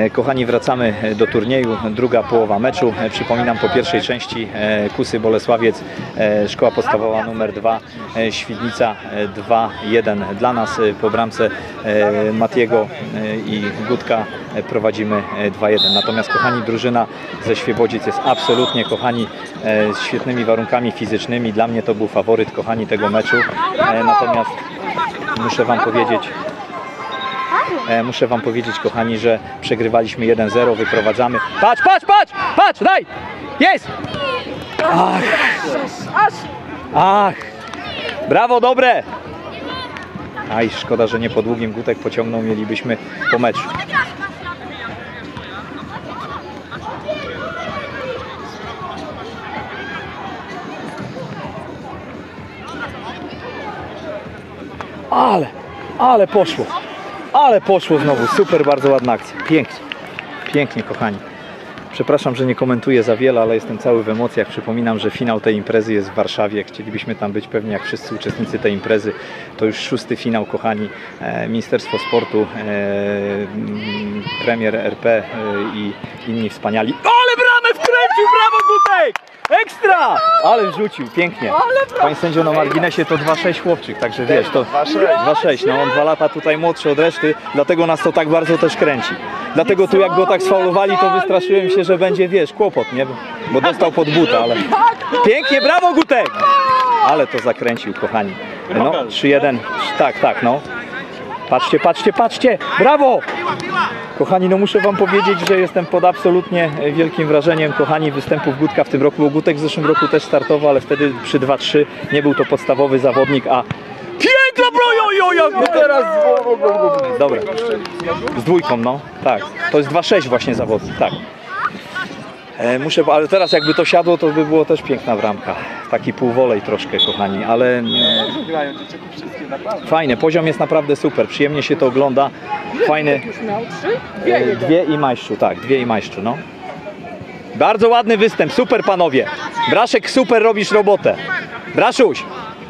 Kochani, wracamy do turnieju, druga połowa meczu. Przypominam, po pierwszej części Kusy Bolesławiec, szkoła podstawowa numer 2, Świdnica 2-1 dla nas. Po bramce Matiego i Gutka prowadzimy 2-1. Natomiast, kochani, drużyna ze Świebodzic jest absolutnie, kochani, z świetnymi warunkami fizycznymi. Dla mnie to był faworyt, kochani, tego meczu. Natomiast muszę wam powiedzieć, kochani, że przegrywaliśmy 1-0, wyprowadzamy. Patrz, patrz, patrz! Patrz, daj! Jest! Ach! Brawo, dobre! Aj, szkoda, że nie po długim. Gutek pociągnął, mielibyśmy po meczu. Ale poszło. Ale poszło znowu. Super, bardzo ładna akcja. Pięknie. Pięknie, kochani. Przepraszam, że nie komentuję za wiele, ale jestem cały w emocjach. Przypominam, że finał tej imprezy jest w Warszawie. Chcielibyśmy tam być pewnie jak wszyscy uczestnicy tej imprezy. To już 6. finał, kochani. Ministerstwo Sportu, premier RP i inni wspaniali. Ale bramę wkręcił! Brawo, Gutek! Ekstra! Ale wrzucił, pięknie. Panie sędzio, na marginesie to 2-6 chłopczyk, także wiesz, to 2-6. No on 2 lata tutaj młodszy od reszty, dlatego nas to tak bardzo też kręci. Dlatego tu jak go tak sfaulowali, to wystraszyłem się, że będzie, wiesz, kłopot, nie? Bo dostał pod buta, ale... Pięknie, brawo, Gutek! Ale to zakręcił, kochani. No, 3-1, tak, no. Patrzcie, patrzcie, patrzcie! Brawo! Kochani, no muszę wam powiedzieć, że jestem pod absolutnie wielkim wrażeniem, kochani, występów Gutka w tym roku, bo Gutek w zeszłym roku też startował, ale wtedy przy 2-3 nie był to podstawowy zawodnik, a... Piękna broja! Teraz... Dobra, z dwójką, no, tak. To jest 2-6 właśnie zawodnik, tak. Ale teraz jakby to siadło, to by było też piękna bramka. Taki półwolej troszkę, kochani, ale... Fajne, poziom jest naprawdę super, przyjemnie się to ogląda. Fajny. Dwie i Majszczu, tak, 2 i Majszczu, no. Bardzo ładny występ, super, panowie. Braszek, super robisz robotę. Braszuś!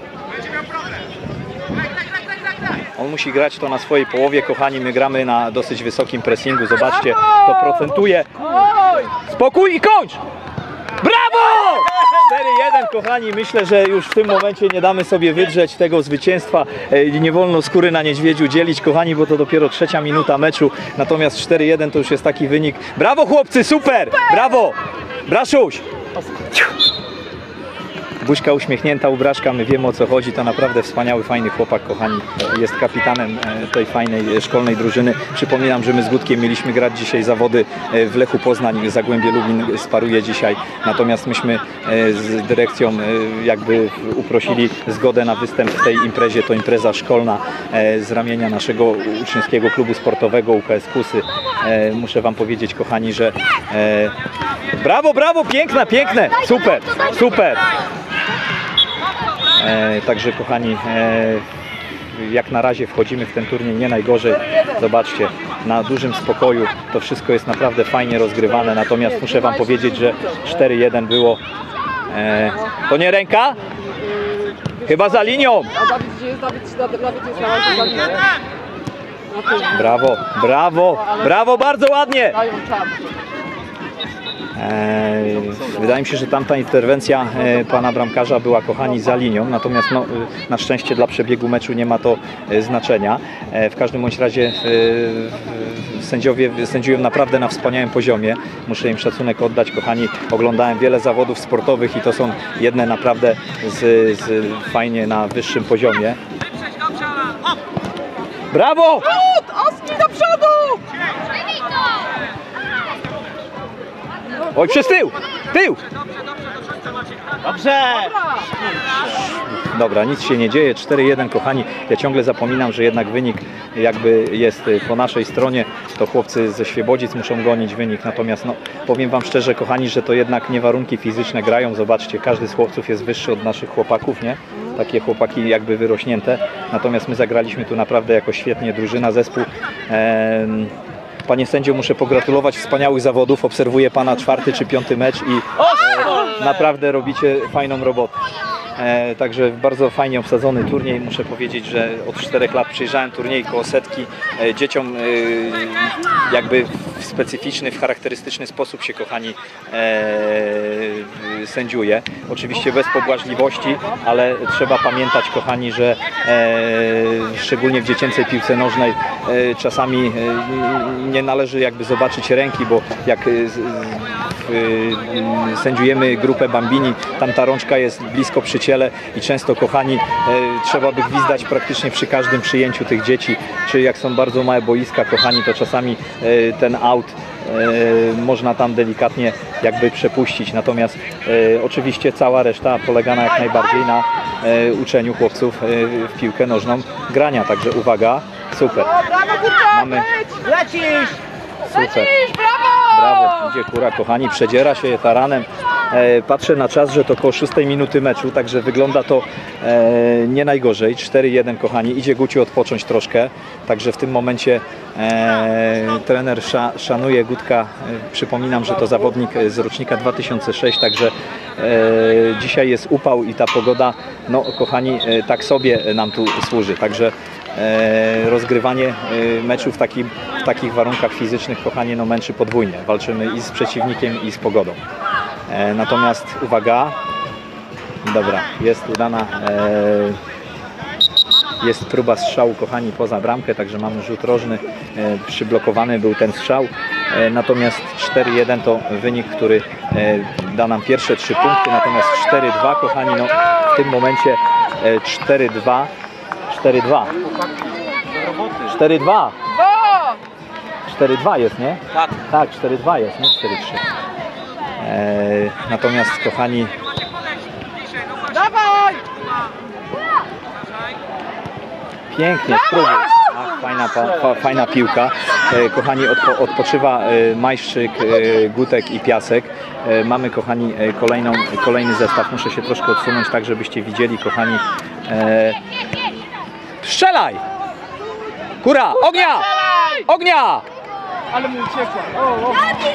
On musi grać to na swojej połowie, kochani, my gramy na dosyć wysokim pressingu, zobaczcie, to procentuje. Spokój i kończ! Brawo! 4-1, kochani, myślę, że już w tym momencie nie damy sobie wydrzeć tego zwycięstwa. Nie wolno skóry na niedźwiedziu dzielić, kochani, bo to dopiero 3. minuta meczu. Natomiast 4-1 to już jest taki wynik. Brawo, chłopcy, super! Brawo! Braszuś! Buźka uśmiechnięta u Braszka, my wiemy, o co chodzi, to naprawdę wspaniały, fajny chłopak, kochani, jest kapitanem tej fajnej szkolnej drużyny. Przypominam, że my z Gutkiem mieliśmy grać dzisiaj zawody w Lechu Poznań, Zagłębie Lubin sparuje dzisiaj, natomiast myśmy z dyrekcją jakby uprosili zgodę na występ w tej imprezie, to impreza szkolna z ramienia naszego uczniowskiego klubu sportowego UKS Kusy. Muszę wam powiedzieć, kochani, że brawo, brawo, piękne, piękne, super, super. Także, kochani, jak na razie wchodzimy w ten turniej nie najgorzej. Zobaczcie, na dużym spokoju to wszystko jest naprawdę fajnie rozgrywane. Natomiast muszę wam powiedzieć, że 4-1 było. To nie ręka? Chyba za linią. Brawo, brawo, brawo, bardzo ładnie. Wydaje mi się, że tamta interwencja pana bramkarza była, kochani, za linią, natomiast no, na szczęście dla przebiegu meczu nie ma to znaczenia. W każdym bądź razie sędziowie sędziują naprawdę na wspaniałym poziomie. Muszę im szacunek oddać, kochani. Oglądałem wiele zawodów sportowych i to są jedne naprawdę fajnie na wyższym poziomie. Brawo! Oski do przodu! Oj, przez tył! Tył! Dobrze! Dobra, nic się nie dzieje, 4-1, kochani. Ja ciągle zapominam, że jednak wynik jakby jest po naszej stronie. To chłopcy ze Świebodzic muszą gonić wynik. Natomiast no, powiem wam szczerze, kochani, że to jednak nie warunki fizyczne grają. Zobaczcie, każdy z chłopców jest wyższy od naszych chłopaków, nie? Takie chłopaki jakby wyrośnięte. Natomiast my zagraliśmy tu naprawdę jako świetnie, drużyna, zespół. Panie sędzio, muszę pogratulować wspaniałych zawodów. Obserwuję pana 4. czy 5. mecz i naprawdę robicie fajną robotę. Także bardzo fajnie obsadzony turniej. Muszę powiedzieć, że od 4 lat przyjrzałem turniej koło setki. Dzieciom jakby w specyficzny, w charakterystyczny sposób się, kochani, sędziuje. Oczywiście bez pobłażliwości, ale trzeba pamiętać, kochani, że szczególnie w dziecięcej piłce nożnej czasami nie należy jakby zobaczyć ręki, bo jak sędziujemy grupę bambini, tam ta rączka jest blisko przy ciele i często, kochani, trzeba by gwizdać praktycznie przy każdym przyjęciu tych dzieci, czy jak są bardzo małe boiska, kochani, to czasami ten aut można tam delikatnie jakby przepuścić, natomiast oczywiście cała reszta polega na jak najbardziej na uczeniu chłopców w piłkę nożną grania, także uwaga, super, mamy, Lecisz! super. Brawo! Brawo, idzie Kura, kochani, przedziera się taranem. Patrzę na czas, że to około 6 minuty meczu, także wygląda to nie najgorzej. 4-1, kochani, idzie Guciu odpocząć troszkę, także w tym momencie trener szanuje Gutka. Przypominam, że to zawodnik z rocznika 2006, także dzisiaj jest upał i ta pogoda, no kochani, tak sobie nam tu służy, także rozgrywanie meczu w takich warunkach fizycznych, kochanie, no męczy podwójnie. Walczymy i z przeciwnikiem, i z pogodą. Natomiast uwaga, dobra, jest udana, jest próba strzału, kochani, poza bramkę, także mamy rzut rożny, przyblokowany był ten strzał. Natomiast 4-1 to wynik, który da nam pierwsze 3 punkty, natomiast 4-2, kochani, no w tym momencie 4-2. 4-2. 4-2. 4-2 jest, nie? Tak. Tak, 4-2 jest, nie 4-3. Natomiast, kochani, Dawaj! pięknie, spróbuj. Fajna piłka. Kochani, odpoczywa Majszczyk, Gutek i Piasek. Mamy, kochani, kolejny zestaw. Muszę się troszkę odsunąć, tak żebyście widzieli, kochani. Strzelaj! Kura! Ognia! Ognia! Ale mu uciekła. O.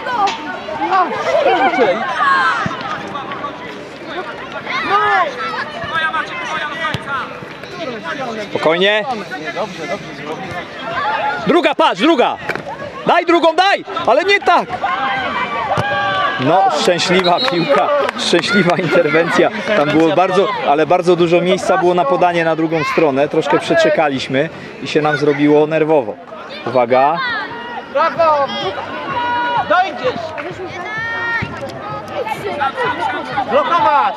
Spokojnie. Druga, patrz, druga! Daj drugą, daj! Ale nie tak! No, szczęśliwa piłka, szczęśliwa interwencja. Tam było bardzo dużo miejsca było na podanie na drugą stronę. Troszkę przeczekaliśmy i się nam zrobiło nerwowo. Uwaga. Brawo! Dojdziesz! Blokować!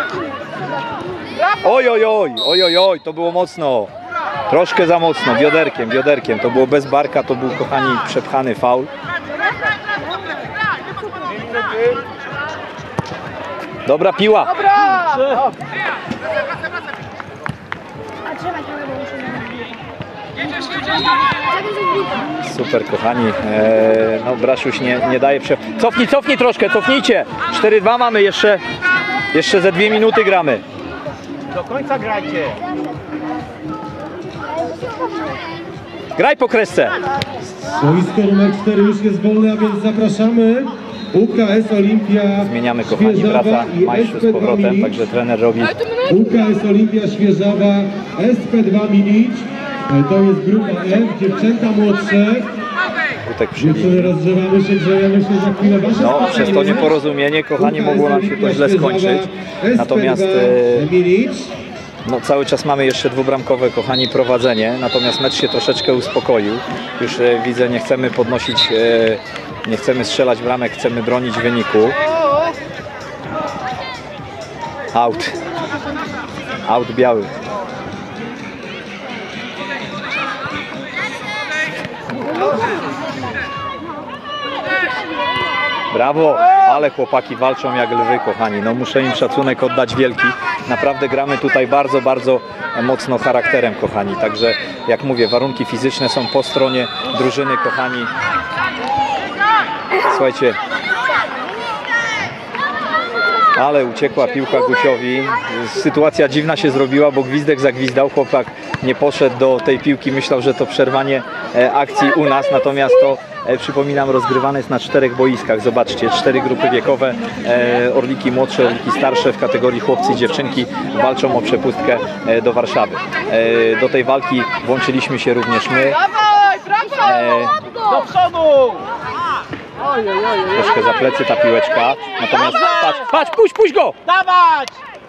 Oj, to było mocno. Troszkę za mocno, bioderkiem. To było bez barka, to był, kochani, przepchany faul. Dobra piła. Dobra! Super, kochani. No, Braszuś nie daje Cofnij troszkę, cofnijcie. 4-2 mamy jeszcze ze 2 minuty gramy. Do końca grajcie! Graj po kresce. Boisko numer 4 już jest wolne, a więc zapraszamy. UKS Olimpia Zmieniamy, kochani, wraca Majszczu z powrotem, także trener robi. UKS Olimpia Świeżawa, SP2 Milicz. To jest grupa F, dziewczęta młodsze. Gutek przy Dziewczyny, linii. rozgrzewamy się, grzejemy się za chwilę. Wasze No, spotkanie. przez to nieporozumienie, kochani, mogło nam się to źle skończyć. Natomiast Milicz. no, cały czas mamy jeszcze dwubramkowe, kochani, prowadzenie. Natomiast mecz się troszeczkę uspokoił. Już widzę, nie chcemy podnosić, nie chcemy strzelać bramek, chcemy bronić wyniku. Out biały. Brawo, ale chłopaki walczą jak lwy, kochani. No, muszę im szacunek oddać wielki. Naprawdę gramy tutaj bardzo mocno charakterem, kochani. Także jak mówię, warunki fizyczne są po stronie drużyny, kochani. Słuchajcie, ale uciekła piłka Guciowi. Sytuacja dziwna się zrobiła, bo gwizdek zagwizdał. Chłopak nie poszedł do tej piłki, myślał, że to przerwanie akcji u nas, natomiast to przypominam, rozgrywane jest na 4 boiskach. Zobaczcie, 4 grupy wiekowe, orliki młodsze, orliki starsze w kategorii chłopcy i dziewczynki walczą o przepustkę do Warszawy. Do tej walki włączyliśmy się również my. Dawaj, brawo! Do przodu! Troszkę za plecy ta piłeczka, natomiast patrz, puść go! Dawać!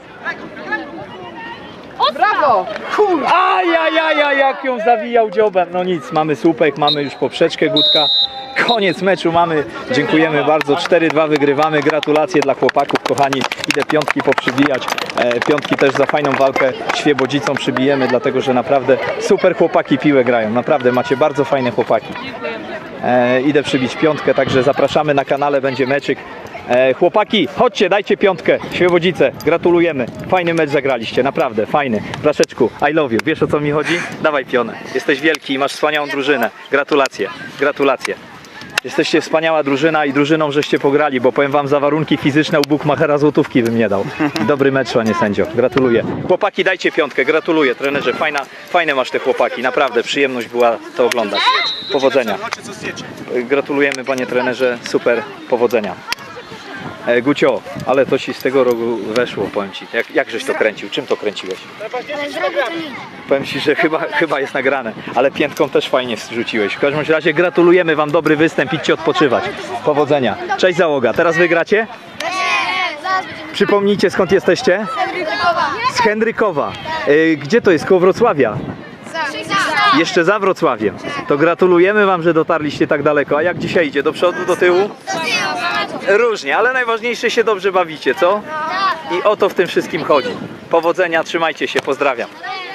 Brawo! Ajajajaj, jak ją zawijał dziobem. No nic, mamy słupek, mamy już poprzeczkę Gutka. Koniec meczu mamy. Dziękujemy bardzo. 4-2 wygrywamy. Gratulacje dla chłopaków, kochani. Idę piątki poprzybijać. Piątki też za fajną walkę Świebodzicą przybijemy, dlatego że naprawdę super chłopaki piłę grają. Naprawdę macie bardzo fajne chłopaki. Idę przybić piątkę, także zapraszamy na kanale, będzie meczyk. Chłopaki, chodźcie, dajcie piątkę. Świebodzice, gratulujemy. Fajny mecz zagraliście, naprawdę, fajny. Blaszeczku, I love you. Wiesz, o co mi chodzi? Dawaj pionę. Jesteś wielki i masz wspaniałą drużynę. Gratulacje, gratulacje. Jesteście wspaniała drużyna i drużyną żeście pograli, bo powiem wam, za warunki fizyczne u Bukmachera złotówki bym nie dał. Dobry mecz, panie sędzio. Gratuluję. Chłopaki, dajcie piątkę. Gratuluję, trenerze. Fajne masz te chłopaki. Naprawdę przyjemność była to oglądać. Powodzenia. Gratulujemy, panie trenerze. Super, powodzenia. Gucio, ale to ci z tego rogu weszło, powiem ci. Jak żeś to kręcił? Czym to kręciłeś? Powiem ci, że chyba jest nagrane, ale piętką też fajnie rzuciłeś. W każdym razie gratulujemy wam, dobry występ, idźcie odpoczywać. Powodzenia. Cześć załoga, teraz wygracie? Przypomnijcie, skąd jesteście? Z Henrykowa. Gdzie to jest? Koło Wrocławia? Jeszcze za Wrocławiem. To gratulujemy wam, że dotarliście tak daleko. A jak dzisiaj idzie? Do przodu, do tyłu? Różnie, ale najważniejsze, się dobrze bawicie, co? I o to w tym wszystkim chodzi. Powodzenia, trzymajcie się, pozdrawiam.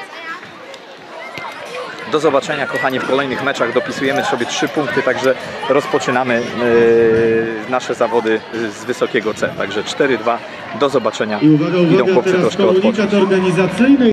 Do zobaczenia, kochani, w kolejnych meczach. Dopisujemy sobie 3 punkty, także rozpoczynamy nasze zawody z wysokiego C. Także 4-2. Do zobaczenia. I uwaga, Idą chłopcy teraz troszkę odpocząć. komunikat organizacyjny.